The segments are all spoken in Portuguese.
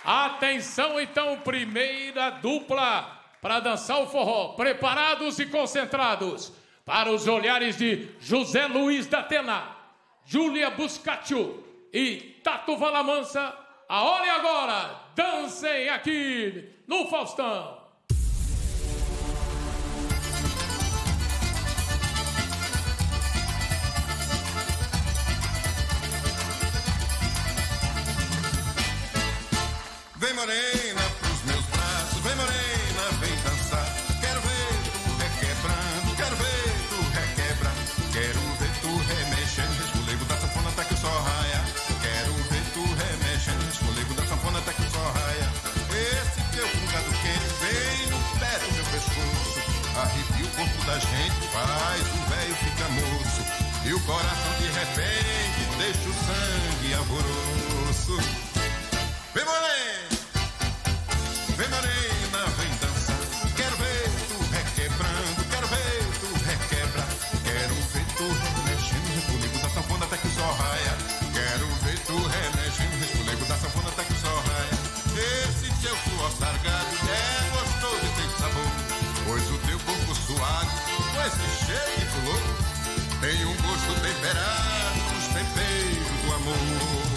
Atenção então, primeira dupla para dançar o forró. Preparados e concentrados para os olhares de José Luiz da Atena, Júlia Buscaccio e Tato Valamansa. A hora é agora, dancem aqui no Faustão. Vem morena pros meus braços, vem morena, vem dançar. Quero ver tu requebrando, quero ver tu requebrar. Quero ver tu remexendo, resfolego da sanfona até que o sol raia. Quero ver tu remexendo, resfolego da sanfona até que o sol raia. Esse teu fungado quente vem no pé do meu pescoço. Arrepia o corpo da gente, faz o velho fica moço. E o coração de repente deixa o sangue alvoroço. Vem morena! Vem morena, vem dançar. Quero ver tu requebrando, quero ver tu requebrar. Quero ver tu remexendo, resfolego da sanfona até que o sol raia. Quero ver tu remexendo, resfolego da sanfona até que o sol raia. Esse teu suor sargado é gostoso e tem sabor, pois o teu corpo suado, com esse cheiro de flor, tem um gosto temperado dos temperos do amor.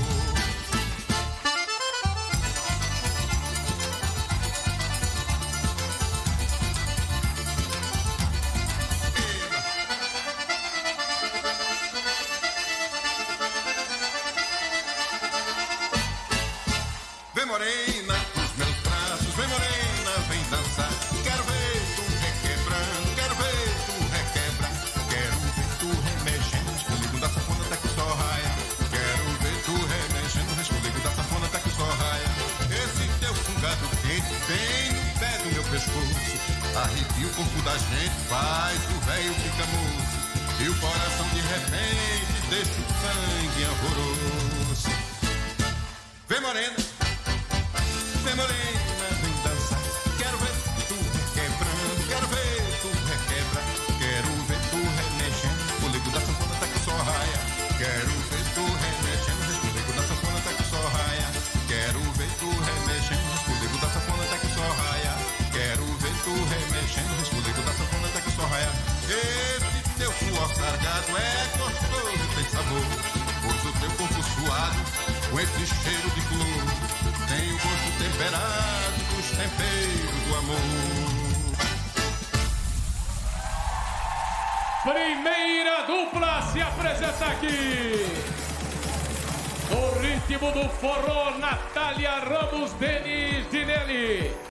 Vem morena pros meus braços, vem morena, vem dançar. Quero ver tu requebrando, quero ver tu requebrar. Quero ver tu remexendo, resfolego da sanfona até que o sol raia. Quero ver tu remexendo, resfolego da sanfona até que o sol raia. Esse teu fungado quente vem no pé do meu pescoço. Arrepia o corpo da gente, faz o velho fica moço. E o coração de repente deixa o sangue alvoroço. Vem morena, vem morena, vem dançar. Quero ver tu requebrando, quero ver tu requebrar. Quero ver tu remexendo, resfolego da sanfona até que o sol raia. Quero ver tu remexendo, resfolego da sanfona até que o sol raia. Quero ver tu remexendo, resfolego da sanfona até que o sol raia. Quero ver tu remexendo, resfolego da sanfona até que o sol raia. Esse teu suor sargado é gostoso e tem sabor, pois o teu corpo suado, com esse cheiro de flor, tem o gosto temperado dos temperos do amor. Primeira dupla se apresenta aqui. No ritmo do forró, Natália Ramos Denis